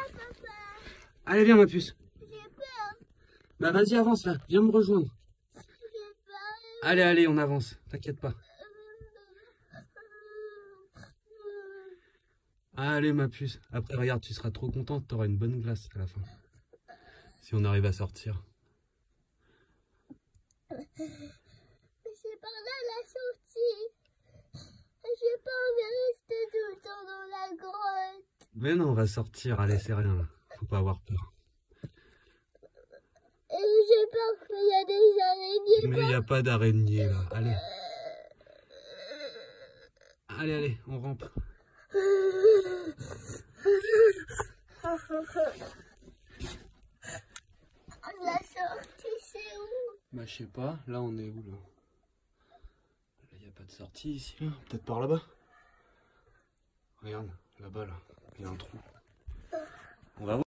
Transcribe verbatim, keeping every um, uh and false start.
papa. Allez, viens ma puce. J'ai peur. Bah vas-y, avance là, viens me rejoindre. J'ai peur. Allez, allez, on avance, t'inquiète pas. Allez ma puce. Après regarde, tu seras trop contente, t'auras une bonne glace à la fin. Si on arrive à sortir. C'est par là la sortie. J'ai pas envie de rester tout le temps dans la grotte. Mais non, on va sortir, allez, c'est rien là. Faut pas avoir peur. Et j'ai peur qu'il y a des araignées. Mais il n'y a pas d'araignée là, allez. Allez, allez, on rampe. La sortie, c'est où? Bah je sais pas, là on est où là? Là il n'y a pas de sortie ici là, peut-être par là-bas. Regarde, là-bas là, il y a un trou. On va voir.